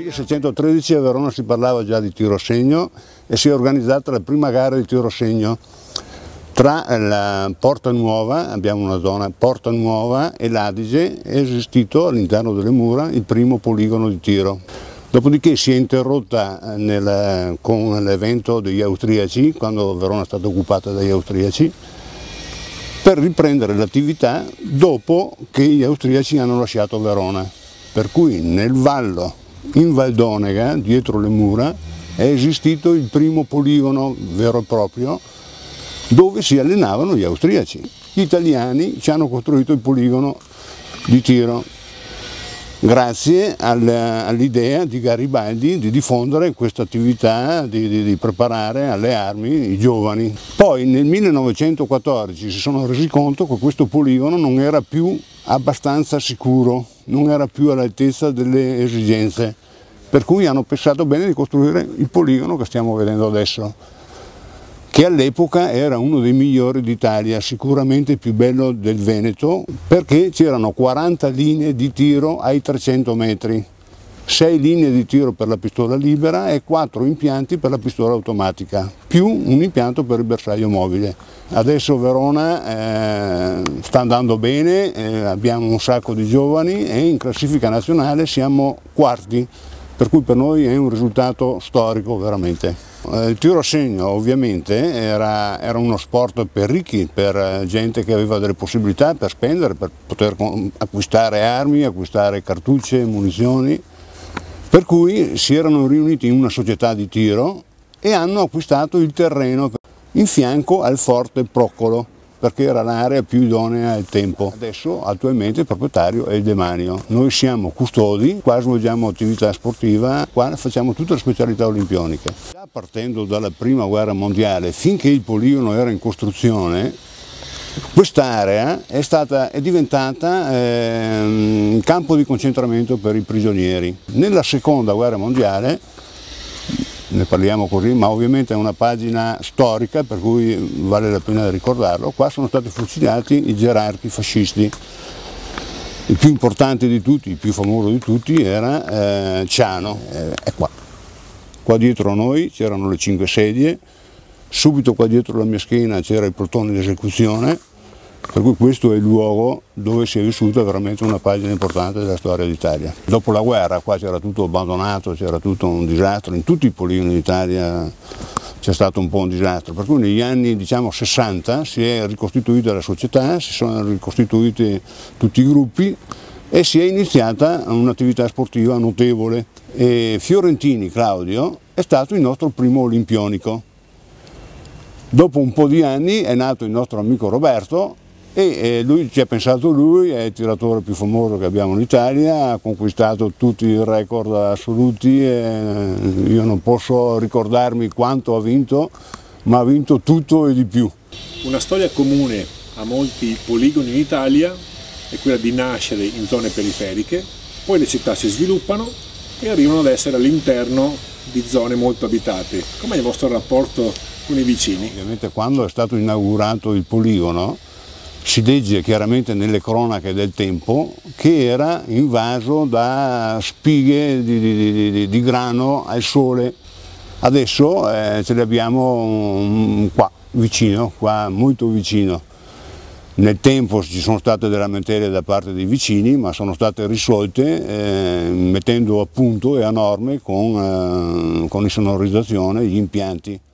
1613 a Verona si parlava già di tiro a segno e si è organizzata la prima gara di tiro a segno tra la Porta Nuova, abbiamo una zona Porta Nuova e l'Adige, è esistito all'interno delle mura il primo poligono di tiro. Dopodiché si è interrotta con l'evento degli austriaci, quando Verona è stata occupata dagli austriaci, per riprendere l'attività dopo che gli austriaci hanno lasciato Verona. Per cui nel vallo, in Valdonega, dietro le mura, è esistito il primo poligono vero e proprio dove si allenavano gli austriaci. Gli italiani ci hanno costruito il poligono di tiro grazie all'idea di Garibaldi di diffondere questa attività, di preparare alle armi i giovani. Poi nel 1914 si sono resi conto che questo poligono non era più abbastanza sicuro, non era più all'altezza delle esigenze, per cui hanno pensato bene di costruire il poligono che stiamo vedendo adesso, che all'epoca era uno dei migliori d'Italia, sicuramente il più bello del Veneto, perché c'erano 40 linee di tiro ai 300 metri, 6 linee di tiro per la pistola libera e 4 impianti per la pistola automatica, più un impianto per il bersaglio mobile. Adesso Verona sta andando bene, abbiamo un sacco di giovani e in classifica nazionale siamo quarti, per cui per noi è un risultato storico veramente. Il tiro a segno ovviamente era uno sport per ricchi, per gente che aveva delle possibilità per spendere, per poter acquistare armi, acquistare cartucce, munizioni, per cui si erano riuniti in una società di tiro e hanno acquistato il terreno in fianco al forte Proccolo, perché era l'area più idonea al tempo. Adesso attualmente il proprietario è il demanio. Noi siamo custodi, qua svolgiamo attività sportiva, qua facciamo tutte le specialità olimpioniche. Già partendo dalla prima guerra mondiale, finché il poligono era in costruzione, quest'area è diventata un campo di concentramento per i prigionieri. Nella seconda guerra mondiale, ne parliamo così, ma ovviamente è una pagina storica per cui vale la pena ricordarlo, qua sono stati fucilati i gerarchi fascisti. Il più importante di tutti, il più famoso di tutti era Ciano, è qua. Qua dietro a noi c'erano le 5 sedie, subito qua dietro la mia schiena c'era il plotone di esecuzione, per cui questo è il luogo dove si è vissuta veramente una pagina importante della storia d'Italia. Dopo la guerra qua c'era tutto abbandonato, c'era tutto un disastro, in tutti i poligoni d'Italia c'è stato un po' un disastro, per cui negli anni diciamo 60 si è ricostituita la società, si sono ricostituiti tutti i gruppi e si è iniziata un'attività sportiva notevole. E Fiorentini Claudio è stato il nostro primo olimpionico. Dopo un po' di anni è nato il nostro amico Roberto e lui ci ha pensato lui, è il tiratore più famoso che abbiamo in Italia, ha conquistato tutti i record assoluti e io non posso ricordarmi quanto ha vinto, ma ha vinto tutto e di più. Una storia comune a molti poligoni in Italia è quella di nascere in zone periferiche, poi le città si sviluppano e arrivano ad essere all'interno di zone molto abitate. Com'è il vostro rapporto con i vicini? Ovviamente quando è stato inaugurato il poligono si legge chiaramente nelle cronache del tempo che era invaso da spighe di grano al sole. Adesso ce le abbiamo qua vicino, qua molto vicino. Nel tempo ci sono state delle lamentele da parte dei vicini, ma sono state risolte mettendo a punto e a norme con l'insonorizzazione gli impianti.